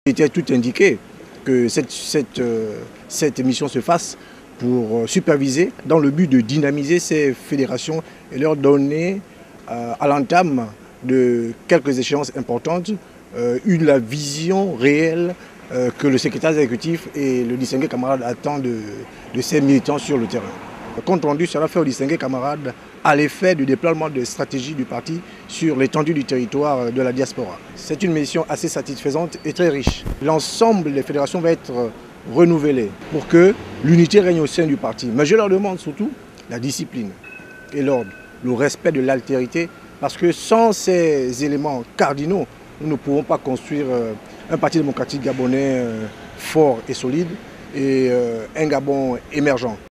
Il était tout indiqué que cette émission se fasse pour superviser dans le but de dynamiser ces fédérations et leur donner à l'entame de quelques échéances importantes la vision réelle que le secrétaire exécutif et le distingué camarade attendent de ces militants sur le terrain. Compte rendu, cela fait au distingué camarade à l'effet du déploiement de stratégies du parti sur l'étendue du territoire de la diaspora. C'est une mission assez satisfaisante et très riche. L'ensemble des fédérations va être renouvelé pour que l'unité règne au sein du parti. Mais je leur demande surtout la discipline et l'ordre, le respect de l'altérité, parce que sans ces éléments cardinaux, nous ne pouvons pas construire un parti démocratique gabonais fort et solide et un Gabon émergent.